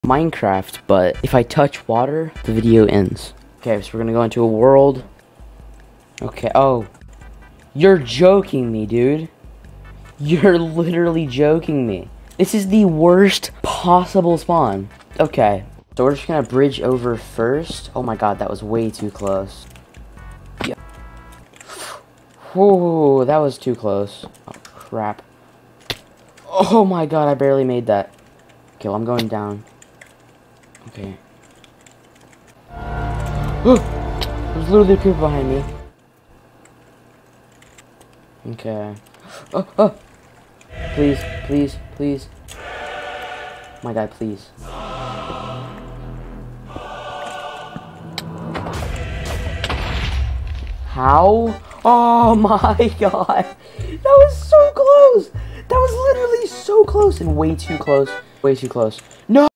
Minecraft, but if I touch water, the video ends. Okay, so we're gonna go into a world. Okay, oh. You're joking me, dude. You're literally joking me. This is the worst possible spawn. Okay, so we're just gonna bridge over first. Oh my god, that was way too close. Yeah. Whoa, that was too close. Oh, crap. Oh my god, I barely made that. Okay, well, I'm going down. Okay. There's literally a creeper behind me. Okay. Oh. Please, please, please. My god, please. How? Oh my god. That was so close. That was literally so close and way too close. Way too close. No!